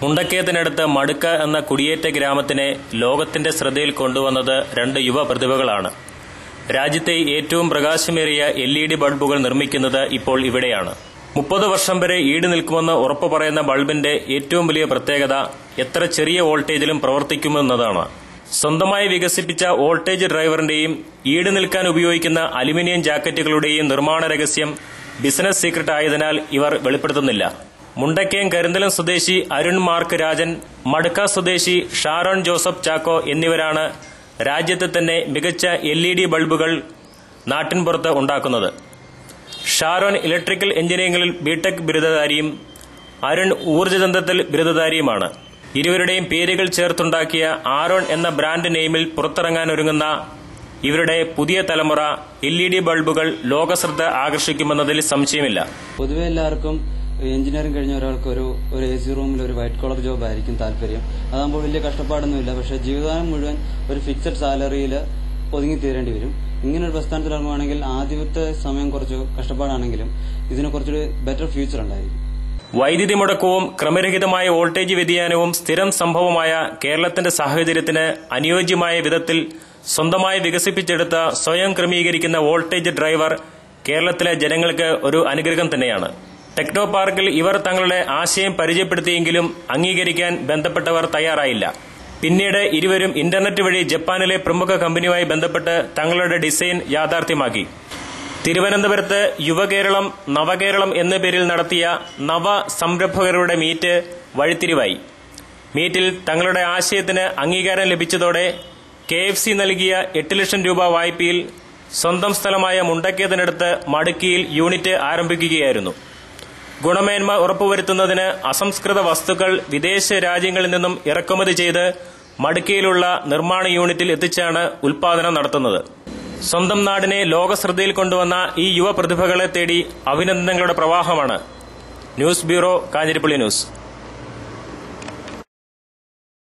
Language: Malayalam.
മുണ്ടക്കയത്തിനടുത്ത് മടുക്ക എന്ന കുടിയേറ്റ ഗ്രാമത്തിനെ ലോകത്തിന്റെ ശ്രദ്ധയിൽ കൊണ്ടുവന്നത് രണ്ട് യുവ പ്രതിഭകളാണ്. രാജ്യത്തെ ഏറ്റവും പ്രകാശമേറിയ LED ബൾബുകൾ നിർമ്മിക്കുന്നത് ഇപ്പോൾ ഇവിടെയാണ്. 30 വർഷം വരെ ഈട് നിൽക്കുമെന്ന് ഉറപ്പു പറയുന്ന ബൾബിന്റെ ഏറ്റവും വലിയ പ്രത്യേകത എത്ര ചെറിയ വോൾട്ടേജിലും പ്രവർത്തിക്കുമെന്നതാണ്. സ്വന്തമായി വികസിപ്പിച്ച വോൾട്ടേജ് ഡ്രൈവറിന്റെയും ഈട് നിൽക്കാൻ ഉപയോഗിക്കുന്ന അലുമിനിയം ജാക്കറ്റുകളുടെയും നിർമ്മാണ രഹസ്യം ബിസിനസ് സീക്രട്ട് ആയതിനാൽ ഇവർ വെളിപ്പെടുത്തുന്നില്ല. മുണ്ടക്കയം കരിന്തലം സ്വദേശി അരുൺ മാർക്ക് രാജൻ, മടുക്ക സ്വദേശി ഷാരോൺ ജോസഫ് ചാക്കോ എന്നിവരാണ് രാജ്യത്തെ തന്നെ മികച്ച LED ബൾബുകൾ നാട്ടിൻപുറത്ത് ഉണ്ടാക്കുന്നത്. ഷാരോൺ ഇലക്ട്രിക്കൽ എഞ്ചിനീയറിംഗിൽ ബിടെക് ബിരുദധാരിയും അരുൺ ഊർജ്ജതന്ത്രത്തിൽ ബിരുദധാരിയുമാണ്. ഇരുവരുടെയും പേരുകൾ ചേർത്തുണ്ടാക്കിയ ആരോൺ എന്ന ബ്രാൻഡ് നെയിമിൽ പുറത്തിറങ്ങാനൊരുങ്ങുന്ന ഇവരുടെ പുതിയ തലമുറ LED ബൾബുകൾ ലോകശ്രദ്ധ ആകർഷിക്കുമെന്നതിൽ സംശയമില്ല. പൊതുവെ എല്ലാവർക്കും എഞ്ചിനീയറിംഗ് കഴിഞ്ഞ ഒരാൾക്ക് ഒരു AC റൂമിൽ ഒരു വൈറ്റ് കോളർ ജോബ് ആയിരിക്കും താല്പര്യം. അതാകുമ്പോൾ വലിയ കഷ്ടപ്പാടൊന്നുമില്ല. പക്ഷേ ജീവിതകാലം മുഴുവൻ ഒരു ഫിക്സഡ് സാലറിയിൽ ഒതുങ്ങി തീരേണ്ടി വരും. ഇങ്ങനൊരു പ്രസ്ഥാനത്തിൽ ഇറങ്ങുവാണെങ്കിൽ ആദ്യത്തെ സമയം കുറച്ച് കഷ്ടപ്പാടാണെങ്കിലും ഇതിന് കുറച്ചൊരു ബെറ്റർ ഫ്യൂച്ചർ ഉണ്ടായിരിക്കും. വൈദ്യുതി മുടക്കവും ക്രമരഹിതമായ വോൾട്ടേജ് വ്യതിയാനവും സ്ഥിരം സംഭവമായ കേരളത്തിന്റെ സാഹചര്യത്തിന് അനുയോജ്യമായ വിധത്തിൽ സ്വന്തമായി വികസിപ്പിച്ചെടുത്ത സ്വയം ക്രമീകരിക്കുന്ന വോൾട്ടേജ് ഡ്രൈവർ കേരളത്തിലെ ജനങ്ങൾക്ക് ഒരു അനുഗ്രഹം തന്നെയാണ്. ടെക്നോ പാർക്കിൽ ഇവർ തങ്ങളുടെ ആശയം പരിചയപ്പെടുത്തിയെങ്കിലും അംഗീകരിക്കാൻ ബന്ധപ്പെട്ടവർ തയ്യാറായില്ല. പിന്നീട് ഇരുവരും ഇന്റർനെറ്റ് വഴി ജപ്പാനിലെ പ്രമുഖ കമ്പനിയുമായി ബന്ധപ്പെട്ട് തങ്ങളുടെ ഡിസൈൻ യാഥാർത്ഥ്യമാക്കി. തിരുവനന്തപുരത്ത് യുവകേരളം നവകേരളം എന്ന പേരിൽ നടത്തിയ നവ സംരംഭകരുടെ മീറ്റ് വഴിത്തിരിവായി. മീറ്റിൽ തങ്ങളുടെ ആശയത്തിന് അംഗീകാരം ലഭിച്ചതോടെ KFC നൽകിയ 8 ലക്ഷം രൂപ വായ്പയിൽ സ്വന്തം സ്ഥലമായ മുണ്ടക്കയത്തിനടുത്ത് മടുക്കിയിൽ യൂണിറ്റ് ആരംഭിക്കുകയായിരുന്നു. ഗുണമേന്മ ഉറപ്പുവരുത്തുന്നതിന് അസംസ്കൃത വസ്തുക്കൾ വിദേശ രാജ്യങ്ങളിൽ നിന്നും ഇറക്കുമതി ചെയ്ത് മടുക്കയിലുള്ള നിർമ്മാണ യൂണിറ്റിൽ എത്തിച്ചാണ് ഉൽപാദനം നടത്തുന്നത്. സ്വന്തം നാടിനെ ലോകശ്രദ്ധയിൽ കൊണ്ടുവന്ന ഈ യുവ പ്രതിഭകളെ തേടി അഭിനന്ദനങ്ങളുടെ പ്രവാഹമാണ്. News bureau, Kanjirappally news.